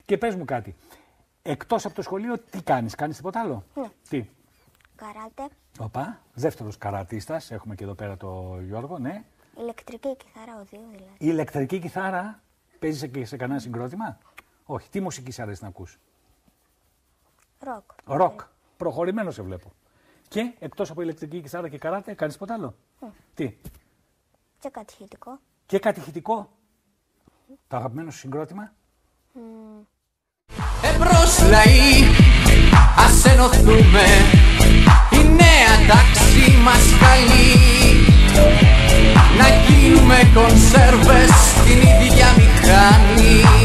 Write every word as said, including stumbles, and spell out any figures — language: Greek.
Και πες μου κάτι. Εκτός από το σχολείο, τι κάνεις, κάνεις τίποτα άλλο? Ναι. Τι? Καράτε. Οπα, δεύτερος καρατίστας. Έχουμε και εδώ πέρα το Γιώργο, ναι. Ηλεκτρική κιθάρα, οδείο δηλαδή. Η ηλεκτρική κιθάρα, παίζεις και σε κανένα συγκρότημα? Όχι. Τι μουσική σ' αρέσει να ακούς? Ροκ. Ροκ. Προχωρημένο σε βλέπω. Και εκτός από ηλεκτρική κιθάρα και καράτε, κάνεις τίποτα άλλο? Mm. Τι? Και κατηχητικό. Και κατηχητικό. Mm. Το αγαπημένο σου συγκρότημα? Mm. Εμπρός λαοί, ας ενωθούμε. Η νέα τάξη μας καλεί να γίνουμε κονσέρβες στην ίδια μηχανή.